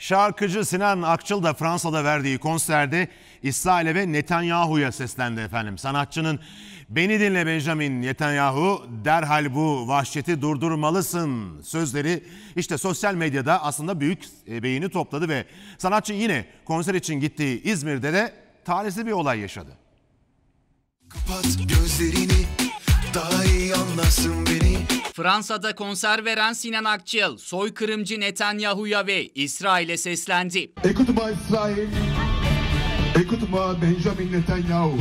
Şarkıcı Sinan Akçıl da Fransa'da verdiği konserde İsrail'e ve Netanyahu'ya seslendi efendim. Sanatçının "Beni dinle Benjamin Netanyahu, derhal bu vahşeti durdurmalısın" sözleri işte sosyal medyada aslında büyük beğeni topladı ve sanatçı yine konser için gittiği İzmir'de de talihsiz bir olay yaşadı. Kapat gözlerini, daha iyi anlasın beni. Fransa'da konser veren Sinan Akçıl, soykırımcı Netanyahu'ya ve İsrail'e seslendi. Écoute-moi İsrail, écoute-moi Benjamin Netanyahu.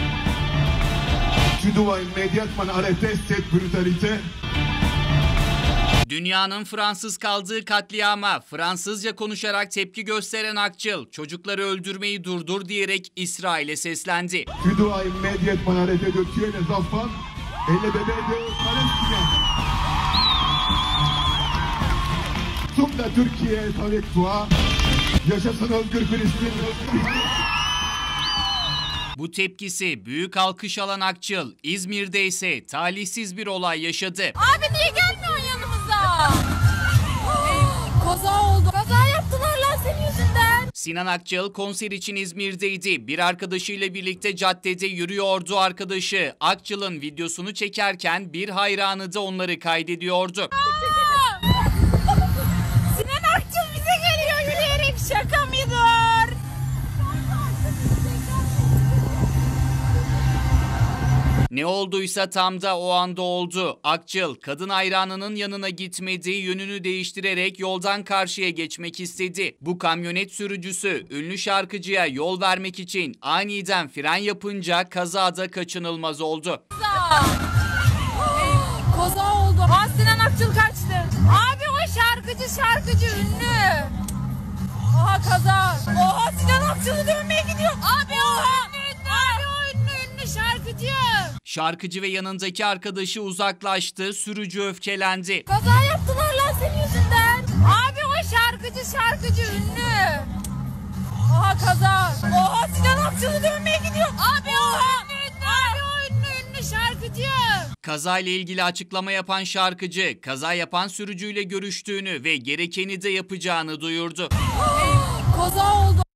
Tu dois immédiatement arrêter cette brutalité. Dünyanın Fransız kaldığı katliama Fransızca konuşarak tepki gösteren Akçıl, çocukları öldürmeyi durdur diyerek İsrail'e seslendi. Tu dois immédiatement arrêter de tuer les enfants et les bébés de Palestiniens. Toute la Türkiye est avec toi. Yaşasın özgür Filistin. Bu tepkisi büyük alkış alan Akçıl, İzmir'de ise talihsiz bir olay yaşadı. Abi niye gelmiyorsun yanımıza? Kaza oldu. Kaza yaptılar lan senin yüzünden. Sinan Akçıl konser için İzmir'deydi. Bir arkadaşıyla birlikte caddede yürüyordu arkadaşı. Akçıl'ın videosunu çekerken bir hayranı da onları kaydediyordu. Sinan Akçıl bize geliyor yürüyerek, şaka mıdır? Ne olduysa tam da o anda oldu. Akçıl, kadın hayranının yanına gitmedi, yönünü değiştirerek yoldan karşıya geçmek istedi. Bu kamyonet sürücüsü ünlü şarkıcıya yol vermek için aniden fren yapınca kazada kaçınılmaz oldu. Kaza oldu. Aa, Sinan Akçıl kaçtı. Abi o şarkıcı ünlü. Aha kaza. Oha Sinan Akçıl'ı dövmeye gidiyor. Abi o ünlü şarkıcı. Şarkıcı ve yanındaki arkadaşı uzaklaştı, sürücü öfkelendi. Kaza yaptılar lan senin yüzünden. Abi o şarkıcı ünlü. Aha kaza. Oha Sinan Akçıl'ı dövmeye gidiyor. Abi o ünlü şarkıcı. Kazayla ilgili açıklama yapan şarkıcı, kaza yapan sürücüyle görüştüğünü ve gerekeni de yapacağını duyurdu. Kaza oldu.